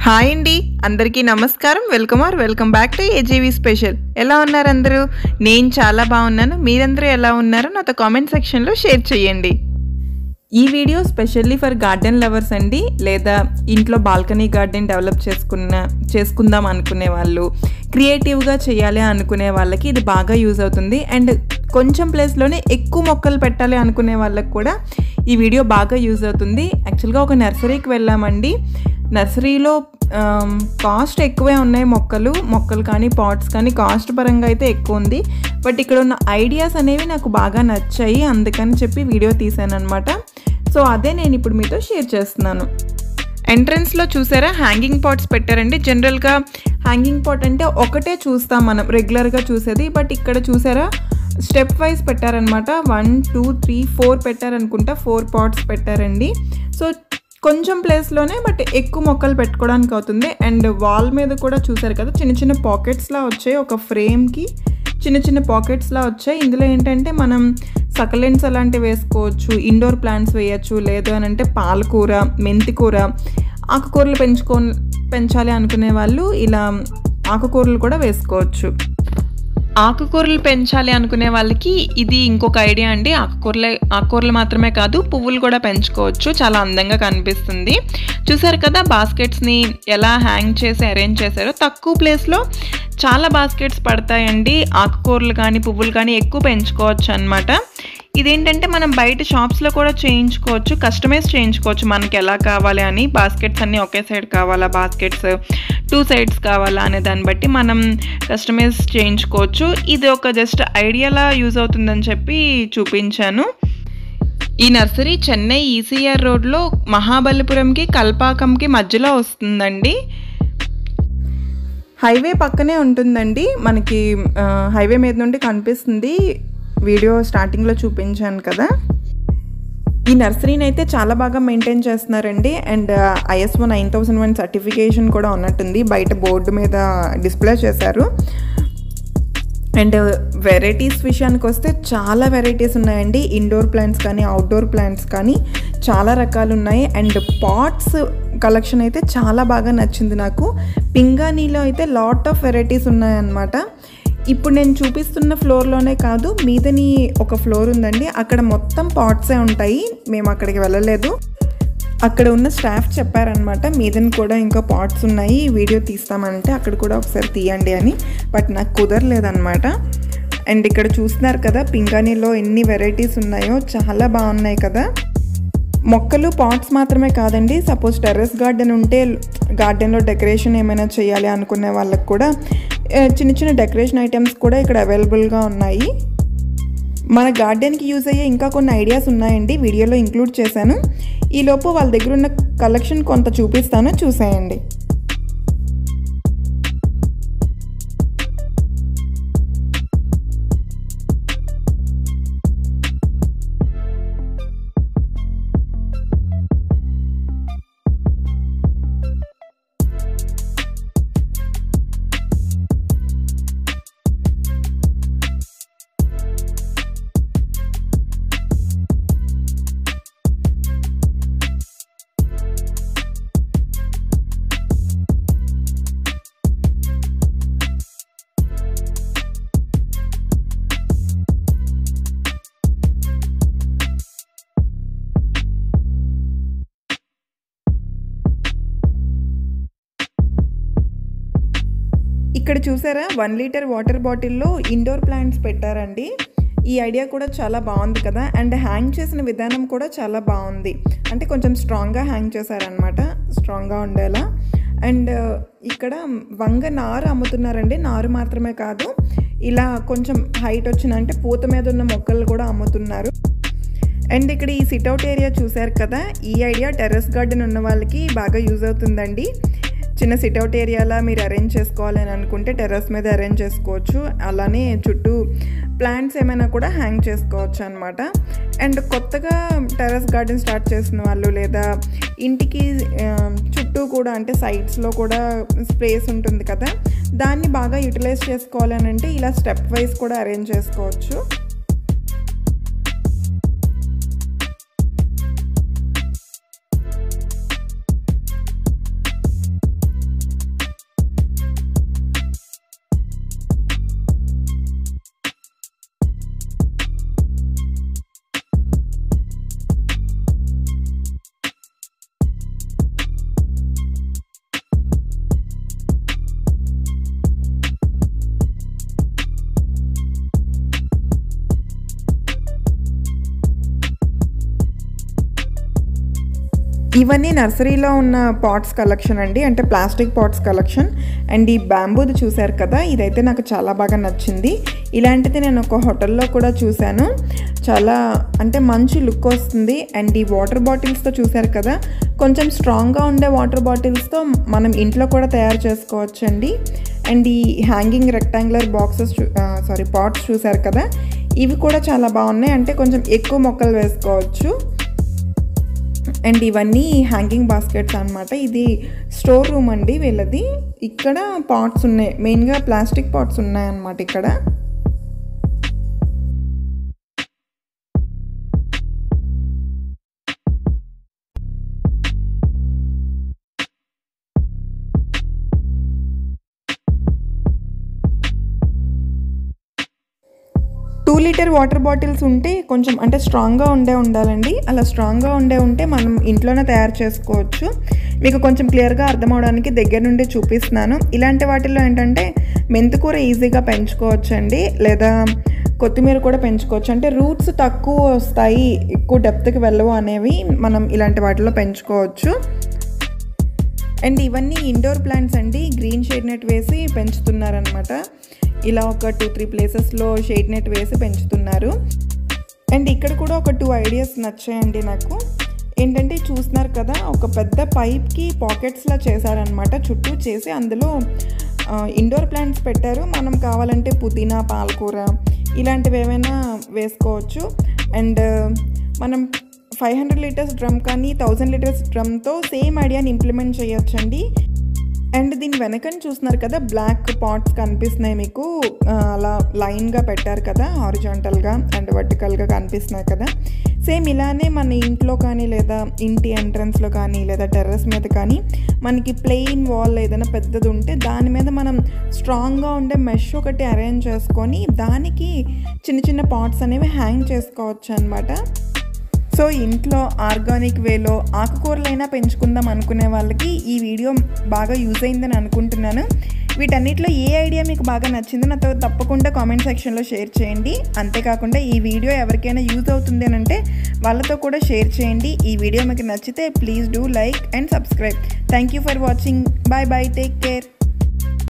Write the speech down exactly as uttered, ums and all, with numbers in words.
Hi అండి అందరికీ నమస్కారం welcome or welcome back to AGV special. ఎలా ఉన్నారు అందరూ? నేను చాలా బాగున్నాను. మీరందరూ ఎలా ఉన్నారో నాతో కామెంట్ సెక్షన్లో షేర్ చేయండి. ఈ video specially for garden lovers అండి, లేదా ఇంట్లో బాల్కనీ గార్డెన్ డెవలప్ చేసుకున్న చేసుకుందాం అనుకునే వాళ్ళు, క్రియేటివ్గా చేయాలి అనుకునే వాళ్ళకి ఇది బాగా యూజ్ అవుతుంది. అండ్ కొంచెం ప్లేస్లోనే ఎక్కువ మొక్కలు పెట్టాలి అనుకునే వాళ్ళకి కూడా ఈ వీడియో బాగా యూజ్ అవుతుంది. యాక్చువల్గా ఒక నర్సరీకి వెళ్ళామండి. నర్సరీలో కాస్ట్ ఎక్కువే ఉన్నాయి. మొక్కలు మొక్కలు కానీ పాట్స్ కానీ కాస్ట్ పరంగా అయితే ఎక్కువ ఉంది. బట్ ఇక్కడ ఉన్న ఐడియాస్ అనేవి నాకు బాగా నచ్చాయి, అందుకని చెప్పి వీడియో తీసాను అనమాట. సో అదే నేను ఇప్పుడు మీతో షేర్ చేస్తున్నాను. ఎంట్రన్స్లో చూసారా హ్యాంగింగ్ పాట్స్ పెట్టారండి. జనరల్గా హ్యాంగింగ్ పాట్ అంటే ఒకటే చూస్తాం మనం రెగ్యులర్గా చూసేది. బట్ ఇక్కడ చూసారా స్టెప్ వైజ్ పెట్టారనమాట. వన్ టూ త్రీ ఫోర్ పెట్టారనుకుంటా. ఫోర్ పాట్స్ పెట్టారండి. సో కొంచెం ప్లేస్లోనే బట్ ఎక్కువ మొక్కలు పెట్టుకోవడానికి అవుతుంది. అండ్ వాల్ మీద కూడా చూసారు కదా చిన్న చిన్న పాకెట్స్లా వచ్చాయి. ఒక ఫ్రేమ్కి చిన్న చిన్న పాకెట్స్లా వచ్చాయి. ఇందులో ఏంటంటే మనం సకలెంట్స్ అలాంటివి వేసుకోవచ్చు, ఇండోర్ ప్లాంట్స్ వేయచ్చు, లేదు అని అంటే పాలకూర, మెంతికూర, ఆకుకూరలు పెంచుకో పెంచాలి అనుకునే వాళ్ళు ఇలా ఆకుకూరలు కూడా వేసుకోవచ్చు. ఆకుకూరలు పెంచాలి అనుకునే వాళ్ళకి ఇది ఇంకొక ఐడియా అండి. ఆకుకూరలే ఆకుకూరలు మాత్రమే కాదు, పువ్వులు కూడా పెంచుకోవచ్చు. చాలా అందంగా కనిపిస్తుంది. చూసారు కదా బాస్కెట్స్ని ఎలా హ్యాంగ్ చేసి అరేంజ్ చేశారో. తక్కువ ప్లేస్లో చాలా బాస్కెట్స్ పడతాయండి. ఆకుకూరలు కానీ పువ్వులు కానీ ఎక్కువ పెంచుకోవచ్చు అన్నమాట. ఇదేంటంటే మనం బయట షాప్స్లో కూడా చేయించుకోవచ్చు, కస్టమైజ్ చేయించుకోవచ్చు మనకి ఎలా కావాలి అని. బాస్కెట్స్ అన్నీ ఒకే సైడ్ కావాలా, బాస్కెట్స్ టూ సైడ్స్ కావాలా అనే దాన్ని బట్టి మనం కస్టమైజ్ చేయించుకోవచ్చు. ఇది ఒక జస్ట్ ఐడియాలా యూజ్ అవుతుందని చెప్పి చూపించాను. ఈ నర్సరీ చెన్నై ఈసీఆర్ రోడ్లో మహాబలిపురంకి కల్పాకంకి మధ్యలో వస్తుందండి. హైవే పక్కనే ఉంటుందండి. మనకి హైవే మీద నుండి కనిపిస్తుంది. వీడియో స్టార్టింగ్లో చూపించాను కదా. ఈ నర్సరీని అయితే చాలా బాగా మెయింటైన్ చేస్తున్నారండి. And ISO nine thousand one certification కూడా ఉన్నట్టుంది. బయట బోర్డు మీద డిస్ప్లే చేశారు. అండ్ వెరైటీస్ విషయానికి వస్తే చాలా వెరైటీస్ ఉన్నాయండి. ఇండోర్ ప్లాంట్స్ కానీ అవుట్డోర్ ప్లాంట్స్ కానీ చాలా రకాలు ఉన్నాయి. అండ్ పాట్స్ కలెక్షన్ అయితే చాలా బాగా నచ్చింది నాకు. పింగాణీలో అయితే లాట్ ఆఫ్ వెరైటీస్ ఉన్నాయన్నమాట. ఇప్పుడు నేను చూపిస్తున్న ఫ్లోర్లోనే కాదు, మీదని ఒక ఫ్లోర్ ఉందండి. అక్కడ మొత్తం పాట్సే ఉంటాయి. మేము అక్కడికి వెళ్ళలేదు. అక్కడ ఉన్న స్టాఫ్ చెప్పారనమాట మీదని కూడా ఇంకా పాట్స్ ఉన్నాయి, వీడియో తీస్తామంటే అక్కడ కూడా ఒకసారి తీయండి అని. బట్ నాకు కుదరలేదన్నమాట. అండ్ ఇక్కడ చూస్తున్నారు కదా పింగాణీలో ఎన్ని వెరైటీస్ ఉన్నాయో, చాలా బాగున్నాయి కదా. మొక్కలు పాట్స్ మాత్రమే కాదండి, సపోజ్ టెర్రస్ గార్డెన్ ఉంటే గార్డెన్లో డెకరేషన్ ఏమైనా చేయాలి అనుకునే వాళ్ళకి కూడా చిన్న చిన్న డెకరేషన్ ఐటమ్స్ కూడా ఇక్కడ అవైలబుల్గా ఉన్నాయి. మన గార్డెన్కి యూజ్ అయ్యే ఇంకా కొన్ని ఐడియాస్ ఉన్నాయండి, వీడియోలో ఇంక్లూడ్ చేశాను. ఈలోపు వాళ్ళ దగ్గర ఉన్న కలెక్షన్ కొంత చూపిస్తాను, చూసేయండి. ఇక్కడ చూసారా వన్ లీటర్ వాటర్ బాటిల్లో ఇండోర్ ప్లాంట్స్ పెట్టారండి. ఈ ఐడియా కూడా చాలా బాగుంది కదా. అండ్ హ్యాంగ్ చేసిన విధానం కూడా చాలా బాగుంది. అంటే కొంచెం స్ట్రాంగ్గా హ్యాంగ్ చేశారనమాట, స్ట్రాంగ్గా ఉండేలా. అండ్ ఇక్కడ వంగ నారు అమ్ముతున్నారండి. నారు మాత్రమే కాదు, ఇలా కొంచెం హైట్ వచ్చిన అంటే పూత మీద ఉన్న మొక్కలు కూడా అమ్ముతున్నారు. అండ్ ఇక్కడ ఈ సిట్అవుట్ ఏరియా చూసారు కదా, ఈ ఐడియా టెర్రస్ గార్డెన్ ఉన్న వాళ్ళకి బాగా యూజ్ అవుతుందండి. చిన్న సిట్అవుట్ ఏరియాలా మీరు అరేంజ్ చేసుకోవాలని అనుకుంటే టెర్రస్ మీద అరేంజ్ చేసుకోవచ్చు. అలానే చుట్టూ ప్లాంట్స్ ఏమైనా కూడా హ్యాంగ్ చేసుకోవచ్చు అనమాట. అండ్ కొత్తగా టెర్రస్ గార్డెన్ స్టార్ట్ చేసిన వాళ్ళు, లేదా ఇంటికి చుట్టూ కూడా అంటే సైడ్స్లో కూడా స్పేస్ ఉంటుంది కదా, దాన్ని బాగా యూటిలైజ్ చేసుకోవాలని అంటే ఇలా స్టెప్ వైజ్ కూడా అరేంజ్ చేసుకోవచ్చు. ఇవన్నీ నర్సరీలో ఉన్న పాట్స్ కలెక్షన్ అండి, అంటే ప్లాస్టిక్ పాట్స్ కలెక్షన్. అండ్ ఈ బ్యాంబూది చూశారు కదా, ఇదైతే నాకు చాలా బాగా నచ్చింది. ఇలాంటిది నేను ఒక హోటల్లో కూడా చూశాను, చాలా అంటే మంచి లుక్ వస్తుంది. అండ్ ఈ వాటర్ బాటిల్స్తో చూశారు కదా, కొంచెం స్ట్రాంగ్గా ఉండే వాటర్ బాటిల్స్తో మనం ఇంట్లో కూడా తయారు చేసుకోవచ్చండి. అండ్ ఈ hanging rectangular boxes sorry pots చూశారు కదా, ఇవి కూడా చాలా బాగున్నాయి, అంటే కొంచెం ఎక్కువ మొక్కలు వేసుకోవచ్చు. అండ్ ఇవన్నీ హ్యాంగింగ్ బాస్కెట్స్ అనమాట. ఇది స్టోర్ రూమ్ అండి వీళ్ళది. ఇక్కడ పాట్స్ ఉన్నాయి, మెయిన్గా ప్లాస్టిక్ పాట్స్ ఉన్నాయన్నమాట ఇక్కడ. టూ లీటర్ వాటర్ బాటిల్స్ ఉంటే కొంచెం అంటే స్ట్రాంగ్గా ఉండే ఉండాలండి. అలా స్ట్రాంగ్గా ఉండే ఉంటే మనం ఇంట్లోనే తయారు చేసుకోవచ్చు. మీకు కొంచెం క్లియర్గా అర్థం అవడానికి దగ్గర నుండి చూపిస్తున్నాను. ఇలాంటి వాటిల్లో ఏంటంటే మెంతికూర ఈజీగా పెంచుకోవచ్చు అండి, లేదా కొత్తిమీర కూడా పెంచుకోవచ్చు. అంటే రూట్స్ తక్కువ వస్తాయి, ఎక్కువ డెప్త్కి వెళ్ళవు అనేవి మనం ఇలాంటి వాటిలో పెంచుకోవచ్చు. అండ్ ఇవన్నీ ఇండోర్ ప్లాంట్స్ అండి, గ్రీన్ షేడ్ నెట్ వేసి పెంచుతున్నారనమాట. ఇలా ఒక టూ త్రీ ప్లేసెస్లో షేడ్ నెట్ వేసి పెంచుతున్నారు. అండ్ ఇక్కడ కూడా ఒక టూ ఐడియాస్ నచ్చాయండి నాకు. ఏంటంటే చూస్తున్నారు కదా, ఒక పెద్ద పైప్కి పాకెట్స్లా చేశారనమాట, చుట్టూ చేసి అందులో ఇండోర్ ప్లాంట్స్ పెట్టారు. మనం కావాలంటే పుదీనా, పాలకూర ఇలాంటివి ఏమైనా వేసుకోవచ్చు. అండ్ మనం ఫైవ్ హండ్రెడ్ లీటర్స్ డ్రమ్ కానీ థౌజండ్ లీటర్స్ డ్రమ్తో సేమ్ ఐడియాని ఇంప్లిమెంట్ చేయొచ్చండి. అండ్ దీని వెనకని చూస్తున్నారు కదా, బ్లాక్ పాట్స్ కనిపిస్తున్నాయి మీకు, అలా లైన్గా పెట్టారు కదా, హారిజాంటల్గా అండ్ వర్టికల్గా కనిపిస్తున్నాయి కదా. సేమ్ ఇలానే మన ఇంట్లో కానీ లేదా ఇంటి ఎంట్రన్స్లో కానీ లేదా టెర్రస్ మీద కానీ మనకి ప్లెయిన్ వాల్ ఏదైనా పెద్దది ఉంటే దాని మీద మనం స్ట్రాంగ్గా ఉండే మెష్ ఒకటి అరేంజ్ చేసుకొని దానికి చిన్న చిన్న పాట్స్ అనేవి హ్యాంగ్ చేసుకోవచ్చు అనమాట. సో ఇంట్లో ఆర్గానిక్ వేలో ఆకుకూరలైనా పెంచుకుందాం అనుకునే వాళ్ళకి ఈ వీడియో బాగా యూజ్ అయిందని అనుకుంటున్నాను. వీటన్నిటిలో ఏ ఐడియా మీకు బాగా నచ్చిందో నాతో తప్పకుండా కామెంట్ సెక్షన్లో షేర్ చేయండి. అంతేకాకుండా ఈ వీడియో ఎవరికైనా యూజ్ అవుతుంది అని అంటే వాళ్ళతో కూడా షేర్ చేయండి. ఈ వీడియో మీకు నచ్చితే please do like and subscribe. Thank you for watching. Bye bye, take care.